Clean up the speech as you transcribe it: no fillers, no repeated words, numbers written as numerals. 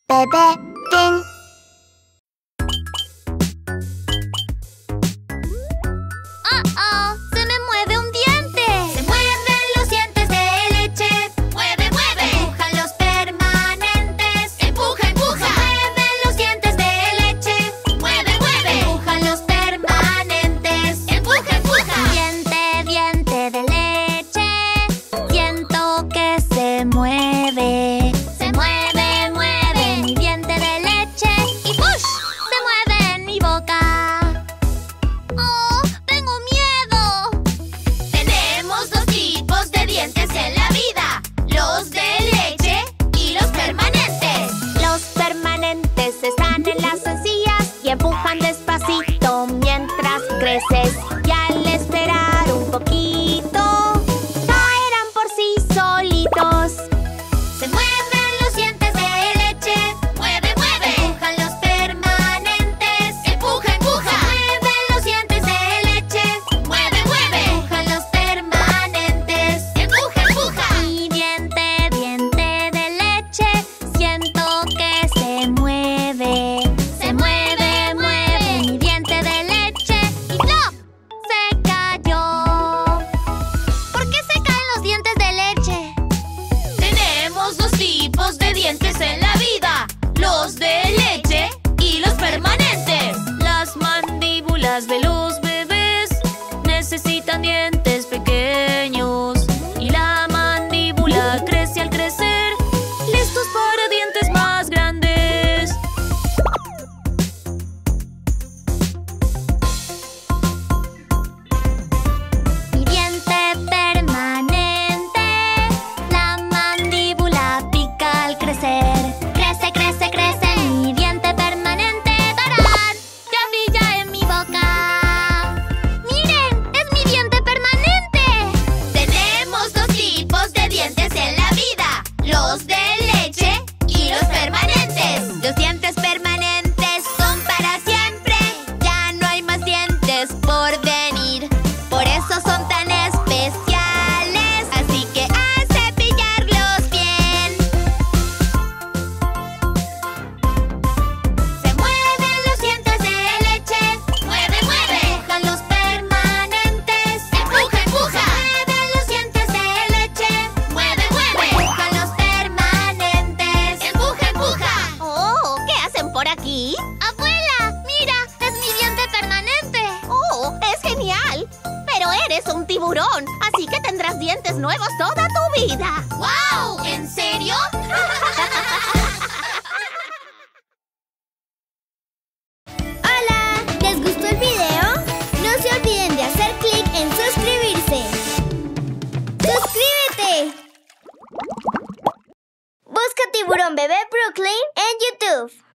Bebé fin. ¡Oh! ¡Se me mueve un diente! Se mueven los dientes de leche. ¡Mueve, mueve! Empuja los permanentes. ¡Empuja, empuja! Se mueven los dientes de leche. ¡Mueve, mueve! Empuja los permanentes. ¡Empuja, empuja! Diente de leche. Siento que se mueve. Se mueve, mueve. Mi diente de leche. Y ¡push! Se mueve en mi boca. ¡Oh! ¡Tengo miedo! Tenemos dos tipos de dientes en la vida: los de leche y los permanentes. Los permanentes están en las encías y empujan despacito mientras creces. Y al esperar un poquito, caerán por sí solitos. Se mueven los dientes de leche. ¡Mueve, mueve! Empujan los permanentes. ¡Empuja, empuja! Se mueven los dientes de leche. ¡Mueve, mueve! Empujan los permanentes. ¡Empuja, empuja! Mi diente de leche, siento que se mueve. Se mueve, mueve mi diente de leche. ¡Y ¡plop! Se cayó. ¿Por qué se caen los dientes de leche? Tenemos dos tipos de dientes en la vida: los de leche y los permanentes. Las mandíbulas de los bebés necesitan dientes pequeños y la mandíbula crece al crecer, listos para dientes más grandes. Mi diente permanente, la mandíbula pica al crecer. Crece, crece, crece mi diente permanente. ¡Tarán! Ya brilla en mi boca. ¡Miren! ¡Es mi diente permanente! Tenemos dos tipos de dientes en la vida: los de leche y los permanentes. Los dientes permanentes son para siempre. Ya no hay más dientes por venir. Por eso son tan especiales. Así que a cepillarlos bien. Se mueven los dientes de leche. ¡Mueve, mueve! Empujan los permanentes. ¡Empuja, empuja! Se mueven los dientes de leche. ¡Mueve, mueve! Empujan los permanentes. ¡Empuja, empuja! ¡Oh! ¿Qué hacen por aquí? ¡Abuela! ¡Mira! ¡Es mi diente permanente! ¡Oh! ¡Es genial! Pero eres un tiburón, así que tendrás dientes nuevos toda tu vida. ¡Wow! ¿En serio? Hola, ¿les gustó el video? No se olviden de hacer clic en suscribirse. ¡Suscríbete! Busca Tiburón Bebé Brooklyn en YouTube.